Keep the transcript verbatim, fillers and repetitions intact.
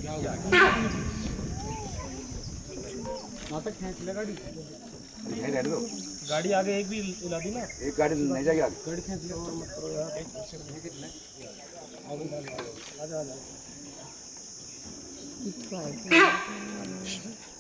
नाटक खींच ले गाड़ी नहीं रहने दो। गाड़ी आगे एक भी हिला दी ना, एक गाड़ी नहीं जाएगी आगे। गाड़ी खींच ले और मत करो यार, आजा आजा